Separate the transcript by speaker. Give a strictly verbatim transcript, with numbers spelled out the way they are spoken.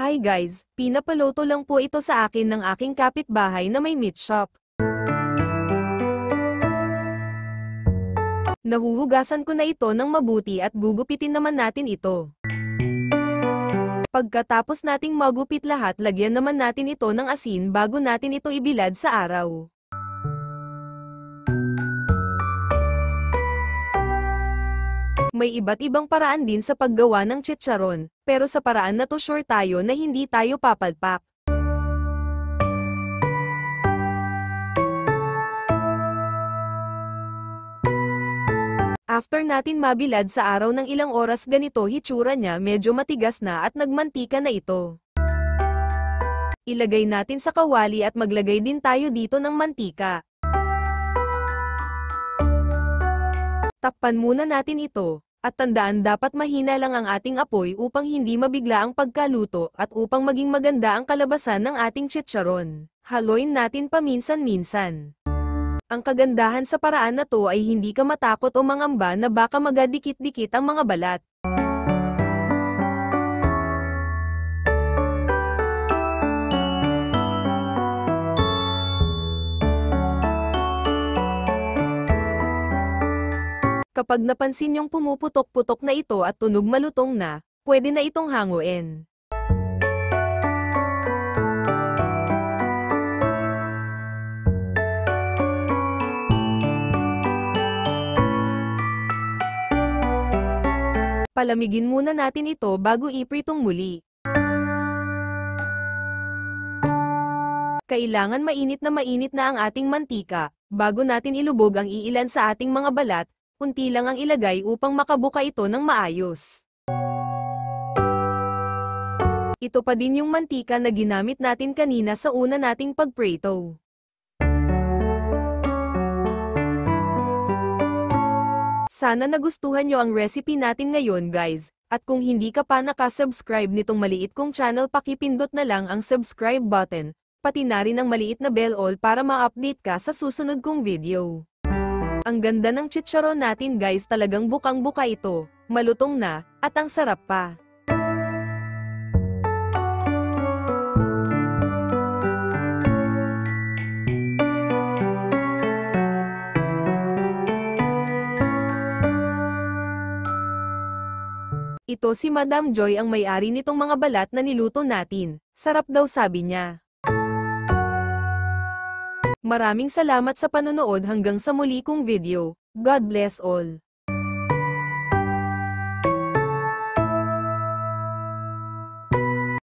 Speaker 1: Hi guys, pinapaloto lang po ito sa akin ng aking kapitbahay na may meat shop. Nahuhugasan ko na ito ng mabuti at gugupitin naman natin ito. Pagkatapos nating magupit lahat, lagyan naman natin ito ng asin bago natin ito ibilad sa araw. May iba't ibang paraan din sa paggawa ng chicharon, pero sa paraan na to sure tayo na hindi tayo papalpak. After natin mabilad sa araw ng ilang oras, ganito hitsura niya, medyo matigas na at nagmantika na ito. Ilagay natin sa kawali at maglagay din tayo dito ng mantika. Takpan muna natin ito. At tandaan, dapat mahina lang ang ating apoy upang hindi mabigla ang pagkaluto at upang maging maganda ang kalabasan ng ating chicharon. Haluin natin paminsan-minsan. Ang kagandahan sa paraan na to ay hindi ka matakot o mangamba na baka magadikit-dikit ang mga balat. Kapag napansin yung pumuputok-putok na ito at tunog malutong na, pwede na itong hanguin. Palamigin muna natin ito bago ipritong muli. Kailangan mainit na mainit na ang ating mantika, bago natin ilubog ang iilan sa ating mga balat. Kunti lang ang ilagay upang makabuka ito ng maayos. Ito pa din yung mantika na ginamit natin kanina sa una nating pagprito. Sana nagustuhan nyo ang recipe natin ngayon guys, at kung hindi ka pa nakasubscribe nitong maliit kong channel, pakipindot na lang ang subscribe button, pati na rin ang maliit na bell all para ma-update ka sa susunod kong video. Ang ganda ng chicharon natin guys, talagang bukang-buka ito, malutong na, at ang sarap pa. Ito si Madam Joy ang may-ari nitong mga balat na niluto natin, sarap daw sabi niya. Maraming salamat sa panonood, hanggang sa muli kong video. God bless all.